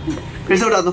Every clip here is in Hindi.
फिर से उठा दो।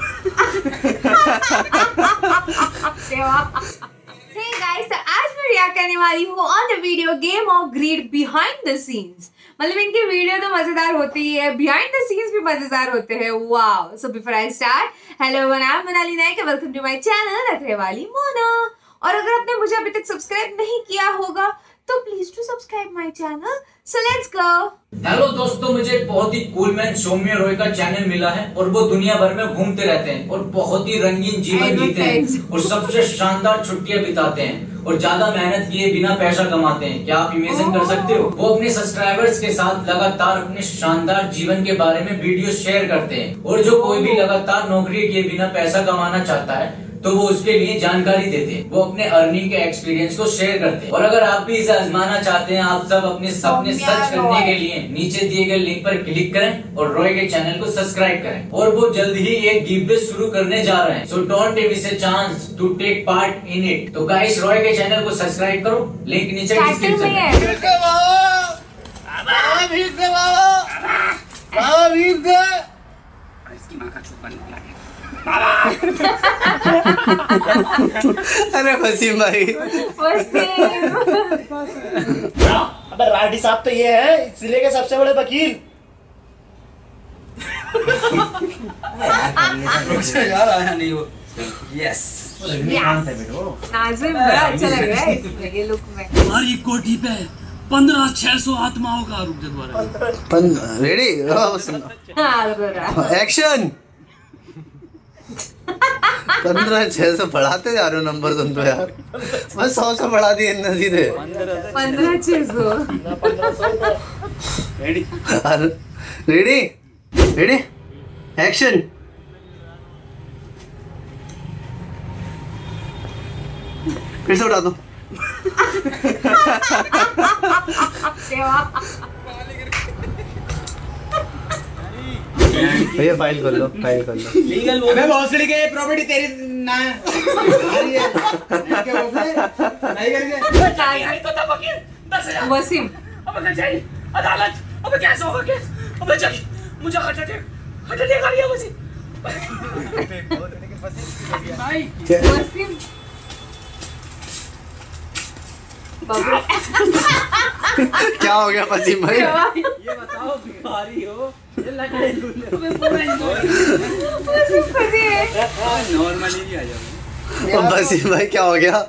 Hey guys, तो आज मैं रिएक्ट करने वाली हूँ on the video game of greed behind the scenes. मतलब इनके वीडियो तो मजेदार होती ही है, बिहाइंड द सीन्स भी मजेदार होते हैं। Wow! So before I start, hello everyone, I am Monali Nayak, welcome to my channel Nakhre Wali Mona. और अगर आपने मुझे अभी तक सब्सक्राइब नहीं किया होगा तो please to subscribe my channel. So let's go. Hello दोस्तों, मुझे एक बहुत ही कूल मैन सौम्य रॉय का चैनल मिला है और वो दुनिया भर में घूमते रहते हैं और बहुत ही रंगीन जीवन जीते हैं और सबसे शानदार छुट्टियां बिताते हैं और ज्यादा मेहनत किए बिना पैसा कमाते हैं। क्या आप इमेजिन कर सकते हो? वो अपने सब्सक्राइबर्स के साथ लगातार अपने शानदार जीवन के बारे में वीडियो शेयर करते हैं और जो कोई भी लगातार नौकरी किए बिना पैसा कमाना चाहता है तो वो उसके लिए जानकारी देते हैं। वो अपने अर्निंग के एक्सपीरियंस को शेयर करते हैं। और अगर आप भी इसे आजमाना चाहते हैं, आप सब अपने सपने सच करने के लिए नीचे दिए गए लिंक पर क्लिक करें और रॉय के चैनल को सब्सक्राइब करें। और वो जल्द ही एक गिवअवे शुरू करने जा रहे हैं, so don't miss a chance to take part in it. तो गाइस, रॉय के चैनल को सब्सक्राइब करो, लिंक नीचे डिस्क्रिप्शन में। अरे वसीम भाई, अबे राठी साहब तो ये है इस जिले के सबसे बड़े वकील। यार आया नहीं वो। यस, नाज़िम बड़ा अच्छा लग रहा है ये लुक में। हमारी कोठी पे 15,600 आत्माओं का रुक दोबारा। रेडी? एक्शन। 15,600 बढ़ाते जा रहे हो नंबर तुम तो यार। मैं 100 से बढ़ा दिए इतने सीधे। 15,600। रेडी? रेडी? रेडी? एक्शन। फिर से उठा दो। भैया फाइल कर लो, फाइल कर लो। लीगल वो भोसड़ी के प्रॉपर्टी तेरी ना है। क्या बोलते हैं? नहीं करके तो था वकील 10,000। वसीम, अब मैं चाहिए अदालत, अब कैसे होगा केस? अब चलिए, मुझे हार्ट अटैक आ गया वसीम। भाई वसीम बाबू क्या हो गया वसीम भाई? ये बताओ, भिखारी हो ये लगे मैं पूरा नॉर्मली भी आ जाओ। वसीम भाई क्या हो गया?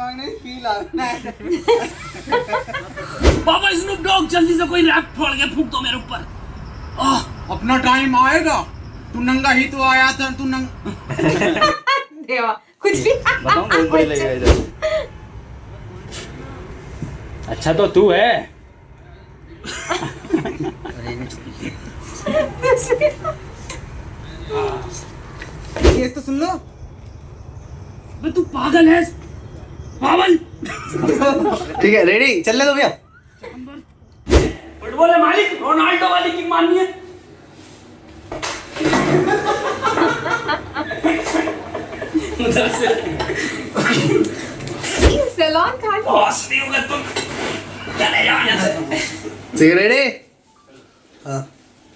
बाबा स्नूप डॉग, जल्दी से कोई रैप फोड़ के फूंक दो मेरे ऊपर। अपना टाइम आएगा। तू नंगा ही तो आया था। तू देवा कुछ भी बताऊं बहुत बड़ी लगेगा इधर। अच्छा तो तू है। ये तो सुन लो। बे तू पागल है, पागल। ठीक है, रेडी? चलने दो भैया। फुटबॉल है मालिक, रोनाल्डो वाली किक मारनी है। उधर से सैलून खाली। बॉस नहीं होगा तुम, चले जाओ यहाँ से। ठीक है, रेडी? हाँ।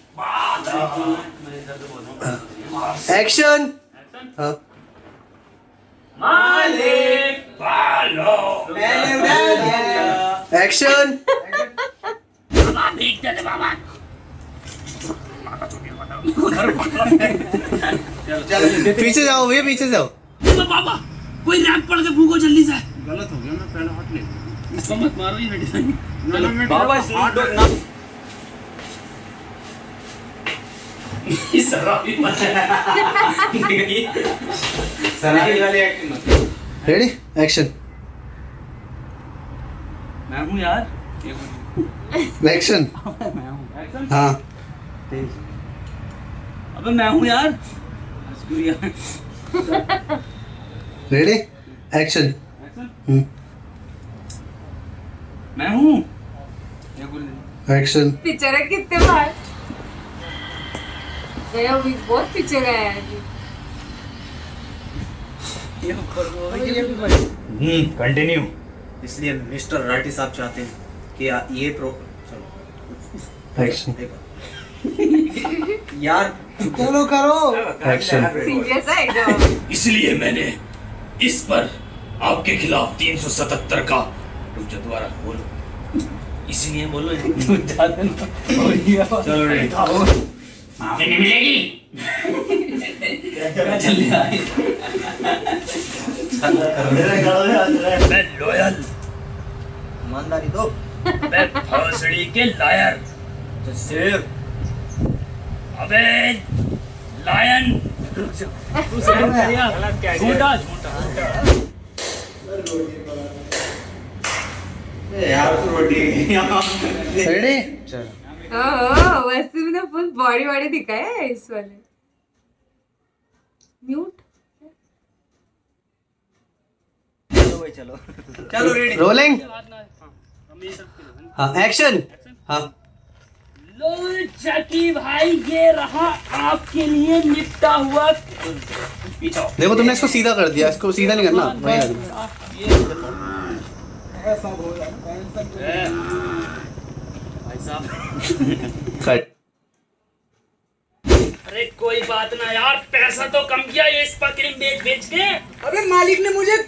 एक्शन। हाँ। मालिक पालो एक्शन। बाबा भीख दे दे बाबा। पीछे जाओ भैया, पीछे जाओ। बाबा कोई रैप पढ़ के फूको जल्दी से। गलत हो गया, मैं पहले हाथ ले। इसको मत मारो, ये डिजाइन। बाबा इस शराबी वाली एक्टिंग मत। रेडी? एक्शन। मैं हूँ यार। एक्शन। मैं हूँ। हाँ। अबे मैं हूँ यार। रेडी? एक्शन। मैं हूँ। एक्शन। पिक्चर है कितने बार गया, भी बहुत पिक्चर है कंटिन्यू। इसलिए मिस्टर राठी साहब चाहते हैं कि ये प्रो चलो एक्शन। यार चलो करो एक्शन। सीरियस है एकदम। इसलिए मैंने इस पर आपके खिलाफ 377 का रुक जा दोबारा बोलो, इसलिए बोलो चलो रेडी माफी नहीं मिलेगी। मैं लॉयल, ईमानदारी दो। मैं भोसड़ी के लायर, शेर, अबे लायन। झूठा झूठा यार तू रोटी रेडी। ओह वैसे भी ना फुल बॉडी बॉडी दिखाया है इस वाले। म्यूट। चलो रेडी रोलिंग। हाँ एक्शन। हाँ लो जकी भाई, ये रहा आपके लिए निपटा हुआ। पीछे देखो तुमने इसको सीधा कर दिया, इसको सीधा नहीं करना वही करना। कट। अरे कोई बात ना यार, पैसा तो कम किया ये स्पा क्रीम बेच बेच के। अबे मालिक ने मुझे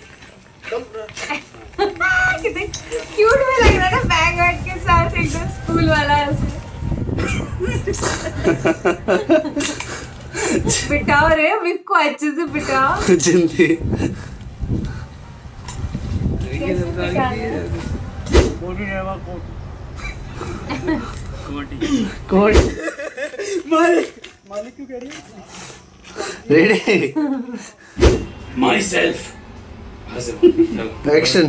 कितने क्यूट में लग रहा है ना बैग वैग के साथ, एकदम स्कूल वाला ऐसे। बिठाओ रे विक को अच्छे से बिठाओ। जिंदगी कोड मालिक क्यों कह रही है? Ready myself action.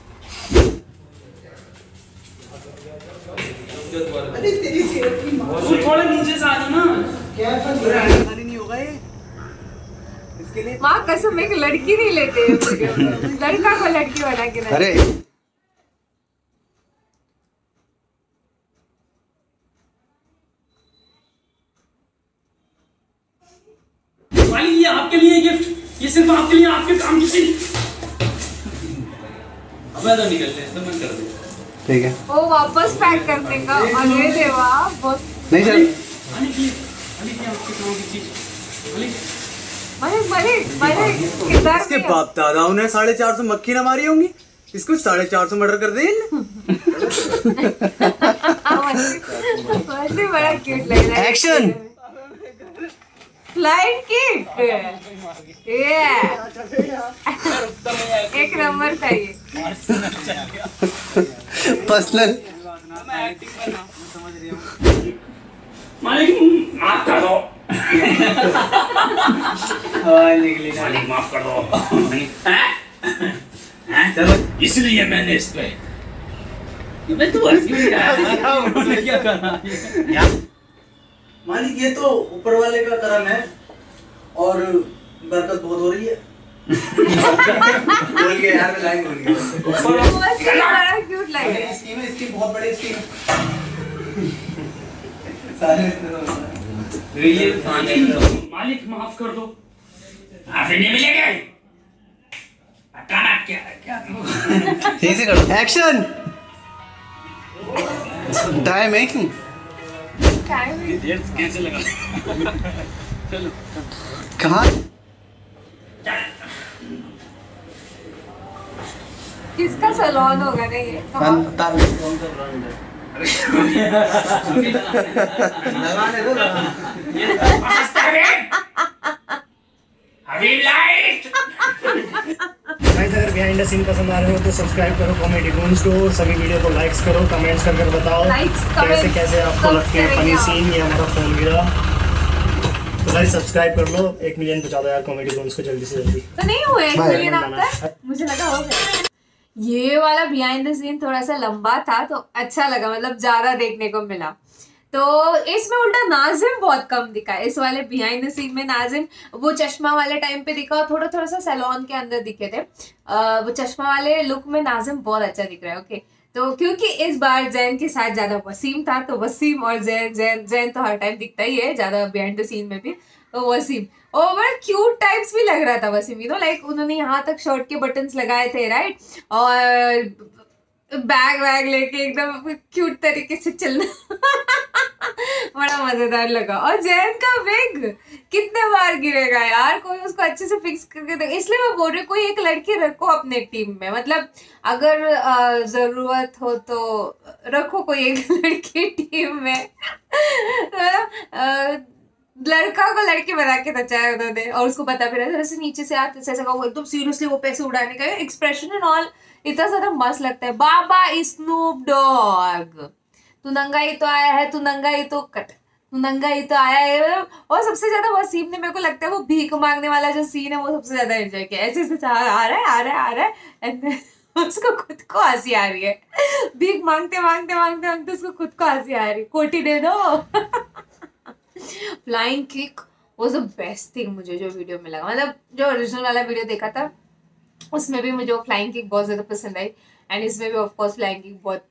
थोड़ा नीचे से आ जाना। क्या नहीं होगा ये इसके लिए। माँ कसम एक लड़की नहीं लेते हैं वीडियो में, लड़का को लड़की बना के ना। अरे भाई ये आपके लिए गिफ्ट, ये सिर्फ आपके लिए, आपके काम की चीज। अब तो निकलते हैं तो मैं कर दूं। ठीक है वो वापस पैक करने का। अरे देवा बहुत नहीं चल। अली की आपके काम की चीज। अली मलिक मलिक मलिक किधर इसके बाप दादाओं ने 450 मक्खी ना मारी होंगी, इसको 450 मर्डर कर दे। वैसे बड़ा क्यूट लग रहा है। एक्शन। Flight kick. ये एक नंबर था ये। पर्सनल। मालिक माफ कर दो। मालिक माफ कर दो। चलो इसलिए मैंने इस पे मैं तो क्या करना मालिक ये तो ऊपर वाले का करम है और बरकत बहुत हो रही है। बोल के यार मैं लाइन बोल गया। वैसे बड़ा क्यूट लग रहा है। स्कीम बहुत बड़ी स्कीम। मालिक माफ कर दो। माफी नहीं मिलेगी। हटाना क्या क्या ठीक से करो एक्शन। टाइमिंग कैसे लगा। चलो कहाँ किसका सैलून होगा ना ये? गाइस अगर बिहाइंड द सीन पसंद आ रहे हो तो सब्सक्राइब करो कॉमेडी गूंज को, सभी वीडियो को लाइक्स करो, कमेंट्स कर बताओ Likes, कैसे comments, कैसे आपको सब लगते हैं फनी करेंगे सीन या हमारा फोन गिरा। तो गाइस सब्सक्राइब कर लो, 1 मिलियन पहुंचा दो यार कॉमेडी गूंज को जल्दी से जल्दी। तो नहीं हुए 1 Bye. मिलियन अब तक? मुझे लगा हो गया। ये वाला बिहाइंड द सीन थोड़ा सा लंबा था तो अच्छा लगा, मतलब ज्यादा देखने को मिला। तो इसमें उल्टा नाजिम बहुत कम दिखा। इस वाले बिहाइंड द सीन में नाजिम वो चश्मा वाले टाइम पे दिखा और थोड़ा थोड़ा सा सैलून के अंदर दिखे थे। वो चश्मा वाले लुक में नाजिम बहुत अच्छा दिख रहा है। ओके तो क्योंकि इस बार जैन के साथ ज्यादा वसीम था तो वसीम और जैन तो हर टाइम दिखता ही है ज्यादा बिहाइंड द सीन में भी। तो वसीम ओवर क्यूट टाइप्स भी लग रहा था वसीम, लाइक उन्होंने यहाँ तक शर्ट के बटन्स लगाए थे राइट, और बैग वैग लेके एकदम क्यूट तरीके से चलना बड़ा मजेदार लगा। और जैन का विग कितने बार गिरेगा यार, कोई उसको अच्छे से फिक्स करके दे। इसलिए मैं बोल रही, कोई एक लड़की रखो अपने टीम में, मतलब अगर जरूरत हो तो रखो कोई एक लड़की टीम में। लड़का को लड़की बना के नचाया उन्होंने, और उसको पता फिर ऐसे नीचे से आते ऐसे वो एकदम सीरियसली वो पैसे उड़ाने का एक्सप्रेशन एंड ऑल इतना ज्यादा मस्त लगता है। बाबा स्नूप डॉग, तू नंगा ही तो आया है, तू नंगा ही तो तू नंगा ही तो आया है। और सबसे ज्यादा वसीम ने, मेरे को लगता है वो भीख मांगने वाला जो सीन है वो सबसे ज्यादा एंजॉय किया। ऐसे ऐसे आ रहा है एंड उसको खुद को हंसी आ रही है, भीख मांगते मांगते मांगते मांगते उसको खुद को हंसी आ रही है, कोटी दे दो। Flying kick was the best thing मुझे जो वीडियो में लगा, मतलब जो ओरिजिनल वाला वीडियो देखा था उसमें भी मुझे फ्लाइंग किक बहुत ज्यादा पसंद आई, एंड इसमें भी ऑफ कोर्स फ्लाइंग किक बहुत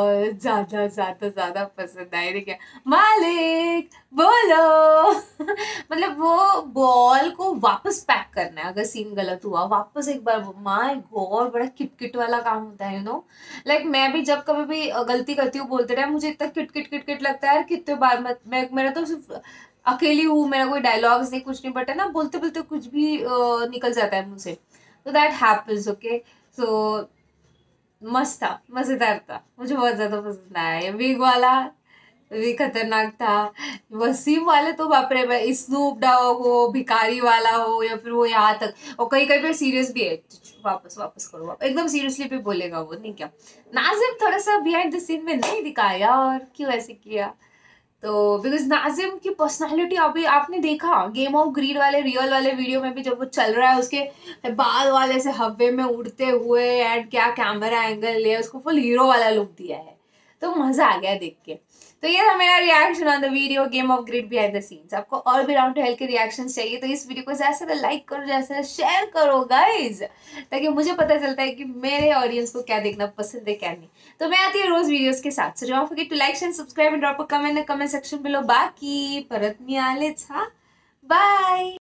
ज्यादा पसंद आई। देखिए मालिक बोलो मतलब वो बॉल को वापस पैक करना है, अगर सीन गलत हुआ वापस एक बार, माय गॉड बड़ा किटकिट वाला काम होता है, यू नो। लाइक मैं भी जब कभी भी गलती करती हूँ बोलते टाइम, मुझे इतना किटकिट लगता है यार, कितने बार मेरा तो सिर्फ अकेली हूँ, मेरा कोई डायलॉग्स नहीं कुछ नहीं, बट है ना बोलते बोलते कुछ भी निकल जाता है मुंह से, तो दैट हैपेंस। ओके सो मस्त था, मजेदार था, मुझे बहुत ज्यादा पसंद आया। विग वाला भी खतरनाक था, वसीम वाले तो बाप रे, स्नूप डॉग हो, भिखारी वाला हो, या फिर वो यहाँ तक, और कहीं कहीं पे सीरियस भी है, वापस करो वापस, एकदम सीरियसली भी बोलेगा वो, नहीं क्या। नाजिम थोड़ा सा बिहाइंड द सीन में नहीं दिखाया, और क्यों ऐसे किया, तो बिकॉज नाजिम की पर्सनालिटी अभी आपने देखा गेम ऑफ ग्रीड वाले रियल वाले वीडियो में भी, जब वो चल रहा है उसके बाल वाले से हवे में उड़ते हुए, एंड क्या कैमरा एंगल लिया, उसको फुल हीरो वाला लुक दिया है, तो मजा आ गया देख के। तो ये था मेरा reaction on the video game of greed behind the scenes. आपको और भी राउंड टू हेल्प के रिएक्शन चाहिए तो इस वीडियो को ज्यादा से लाइक करो, ज्यादा शेयर करो गाइज, ताकि मुझे पता चलता है कि मेरे ऑडियंस को क्या देखना पसंद है क्या नहीं। तो मैं आती हूँ रोज वीडियोस के साथ, so don't forget to like share subscribe and drop a comment in the comment section below. बाकी परत मिळालेच, हा बाय।